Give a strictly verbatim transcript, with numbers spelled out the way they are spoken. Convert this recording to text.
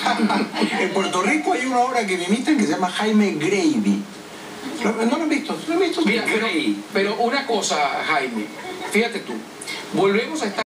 En Puerto Rico hay una obra que me imitan que se llama Jaime Grady. ¿No, no lo han visto? ¿Lo han visto? Mira, pero, pero una cosa, Jaime, fíjate tú, volvemos a estar